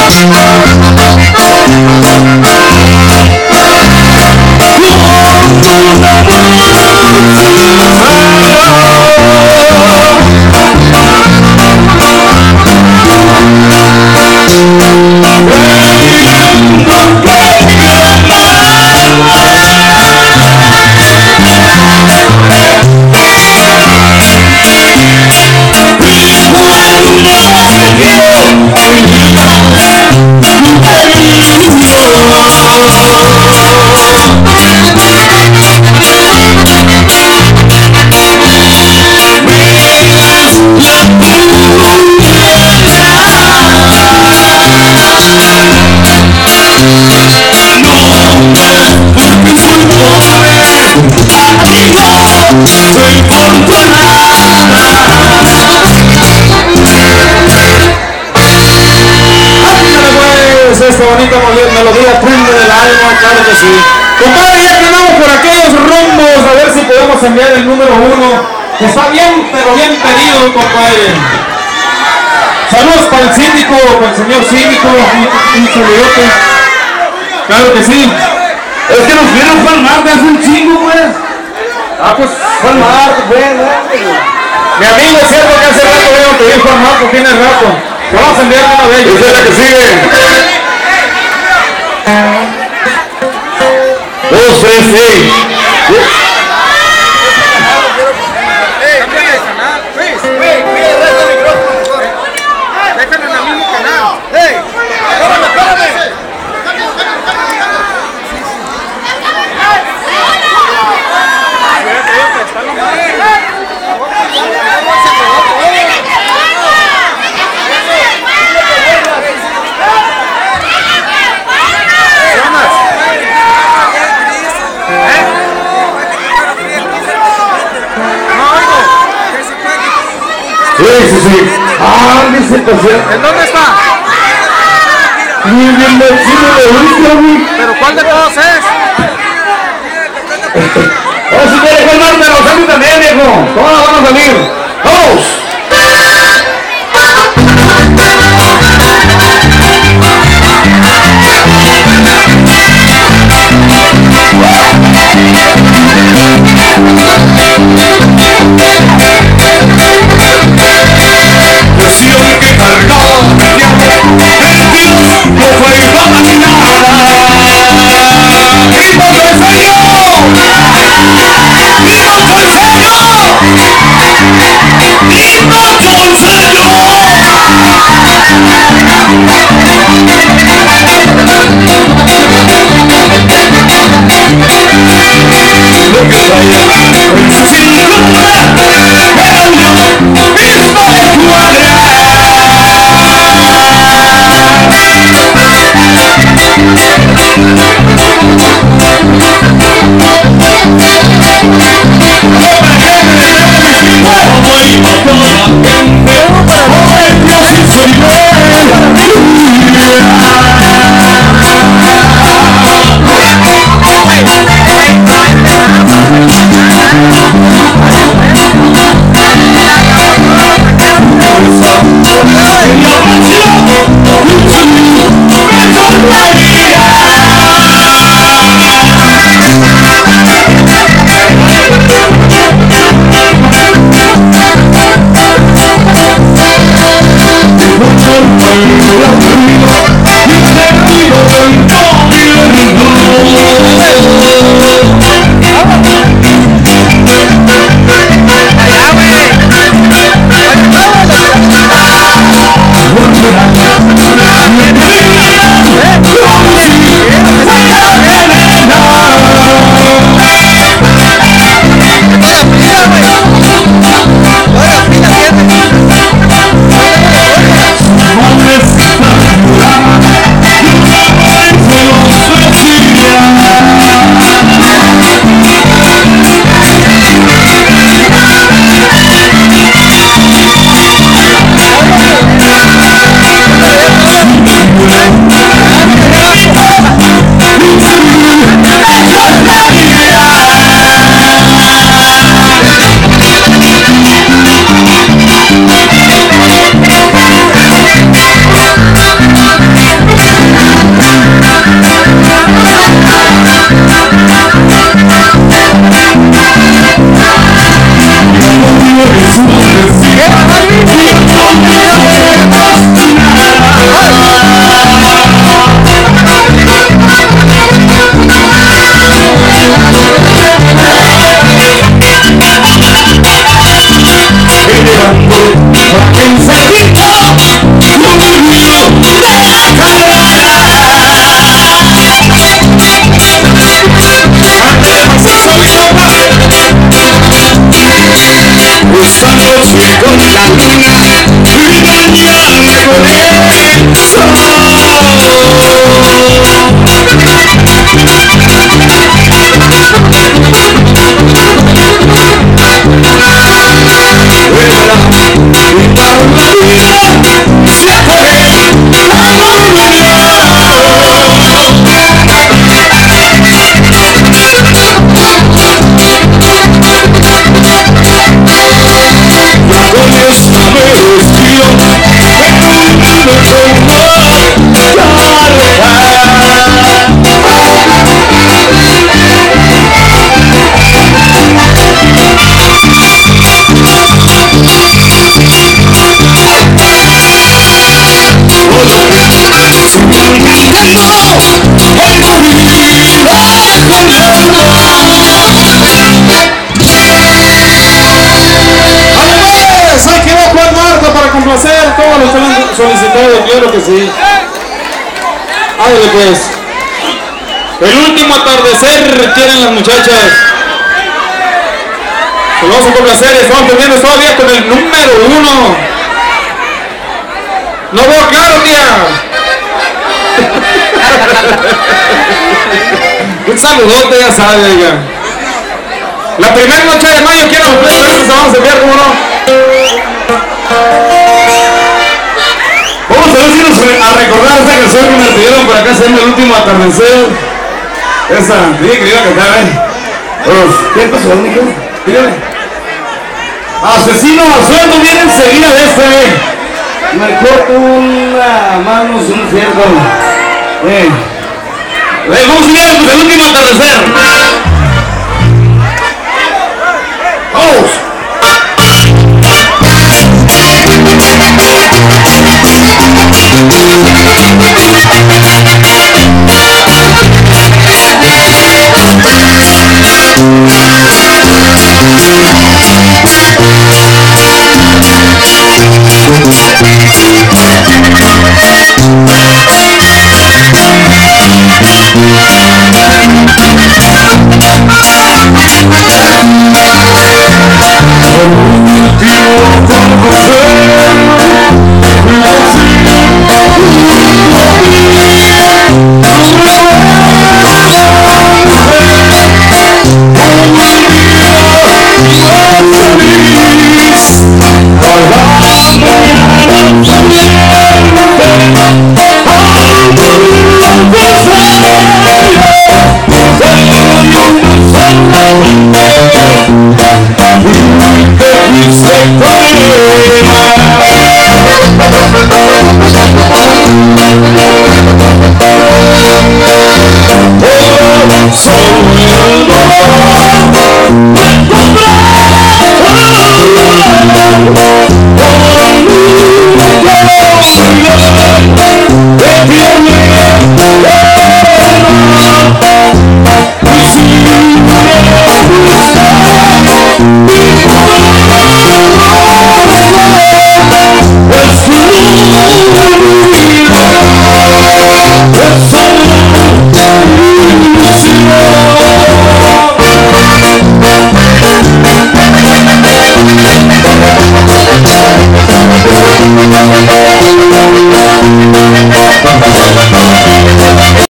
Esta bonita melodía prende del alma, claro que sí. Compadre, ya que andamos por aquellos rumbos, a ver si podemos enviar el número 1, que está bien, pero bien pedido, compadre. Saludos para el síndico, para el señor síndico, un saludote. Claro que sí. Es que nos vieron Juan Marte hace un chingo, pues. Ah, pues Juan Marte, pues. Mi amigo, es cierto que hace rato veo que dijo Juan Marte, tiene rato. Te vamos a enviar una de ellos. Esa es la que sigue. 2, 3, 6. Déjame en el mismo canal. ¡Ey! Sí. Ah, dice ¿En dónde está? Bien vencido de Luis. ¿Pero cuál de todos es? Oh, si quiere calmarme, Rosario también, viejo. Todas van a salir. ¡Vamos! Esta noche con la luna y mañana con el sol. Y para la vida se fue complacer todos los que han solicitado, claro que sí. Ándale pues. El último atardecer quieren las muchachas. Se lo vamos a complacer, estamos perdiendo todavía con el número 1. No veo claro, tía. Un saludote, ya sabe, oiga. La primera noche de mayo quiero vamos a enviar, ¿cómo no? Vamos a ver si a recordar esta canción que me pidieron por acá haciendo el último atardecer. Esa, dije que le iba a cantar, ¿qué pasó, Nico? Dígame. Asesino a sueldo viene enseguida de este. Me corto una mano, un cierto. Vamos a ver el último atardecer.